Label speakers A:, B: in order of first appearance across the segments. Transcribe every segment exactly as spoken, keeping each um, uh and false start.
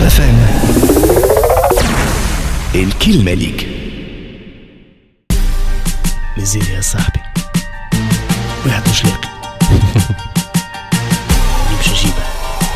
A: كابا فام، الكلمة ليك.
B: مزيد يا صاحبي واحد مش لاقي يمشي جيبه.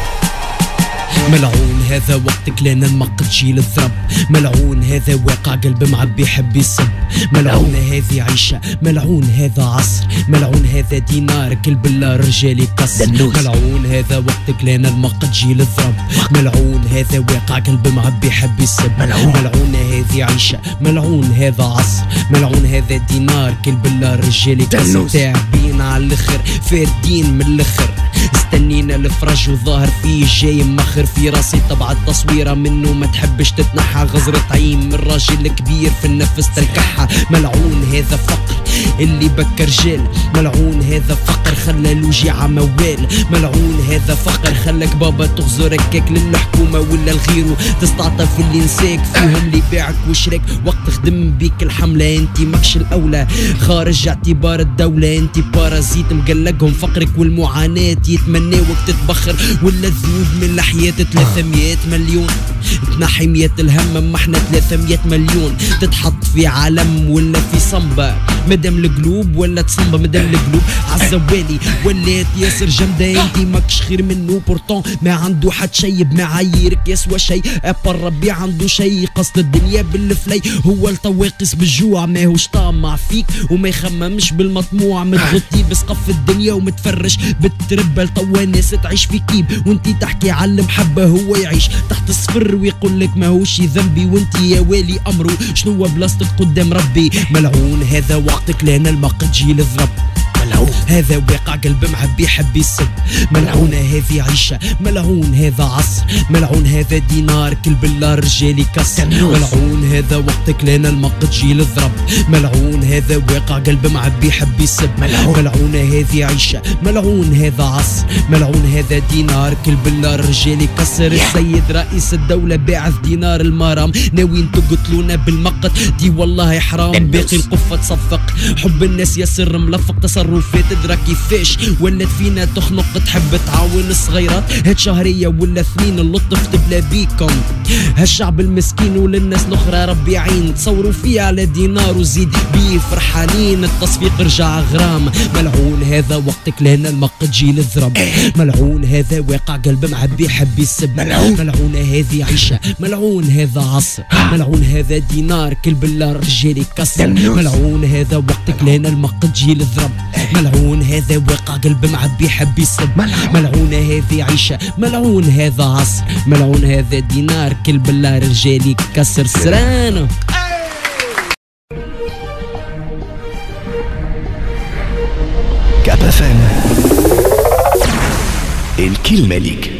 B: ملعون هذا وقتك لنا المقت جيل الضرب، ملعون هذا واقع قلب معبي يحب يصب، ملعون هذه عيشة، ملعون هذا عصر، ملعون هذا دينار كلب الله رجال يكسر، ملعون هذا وقتك لنا المقت جيل الضرب، ملعون هذا واقع قلب معبي يحب يصب، ملعون هذه عيشة، ملعون هذا عصر، ملعون هذا دينار كلب الله رجال يكسر. تعبين على الاخر فاردين من الاخر، استنينا الفرج وظاهر فيه جاي مخر، في راسي طبعا التصويره منه ما تحبش تتنحى، غزرة عين من راجل كبير في النفس تلكحها، ملعون هذا فقر اللي بكى رجال، ملعون هذا فقر خلى الوجيعة موال، ملعون هذا فقر خلك بابا تغزر هكاك للحكومة ولا لغيره، تستعطف اللي نساك فيهم اللي باعك وشريك، وقت خدم بيك الحملة انتي ماكش الأولى، خارج اعتبار الدولة انتي بارازيت مقلقهم فقرك والمعاناة يتمناوك تتبخر، ولا الذنوب من الحياة ثلاثمية مليون تنحي مية الهم، ما احنا ثلاثمية مليون تتحط في عالم ولا في صنبة، مدام القلوب ولا تصنبة مدام القلوب عالزوالي ولات ياسر جمدة، انتي ماكش خير منه بورتون ما عنده حد شي بمعاييرك يسوى شي، ابا ربي عنده شي قصد الدنيا بالفلي، هو الطواقس بالجوع ما هوش طامع فيك وما يخممش بالمطموع، متغطي بسقف الدنيا ومتفرش بالتربل، توا ناس تعيش في كيب وانتي تحكي على المحبة، هو يعيش تحت الصفر ويقول لك ماهوش ذنبي، وانتي يا والي امره شنو بلاصتك قدام ربي، ملعون هذا وقتك لنا المقت جيل الضرب، ملعون هذا واقع قلب معبي يحب يسب، ملعون هذه عيشة، ملعون هذا عصر، ملعون هذا دينار كلب الله رجال يكسر، ملعون هذا وقتك لنا المقت جيل الضرب، ملعون هذا واقع قلب معبي يحب يسب، ملعون هذه عيشة، ملعون هذا عصر، ملعون هذا دينار كلب الله رجال يكسر. السيد رئيس الدولة باعث دينار المرام، ناويين تقتلونا بالمقت دي والله حرام، باقي القفة تصفق حب الناس يسر ملفق تصرف تدرى كيفاش ولات فينا تخنق، تحب تعاون الصغيرات هاد شهرية ولا اثنين اللطف تبلا بيكم، هالشعب المسكين وللناس الاخرى ربي يعين، تصوروا فيه على دينار وزيد بيه فرحانين، التصفيق رجع غرام، ملعون هذا وقتك لهنا المقت جيل الضرب، ملعون هذا واقع قلب معبي يحب يسب، ملعون هذه عيشة، ملعون هذا عصر، ملعون هذا دينار كلب الله رجال يكسر، ملعون هذا وقتك لهنا المقت جيل الضرب، ملعون هذا واقع قلب معبي يحب يسب، ملعون هذه عيشة، ملعون هذا عصر، ملعون هذا دينار كلب الله رجال يكسر. سرانو
A: كابا فام، الكلمة ليك.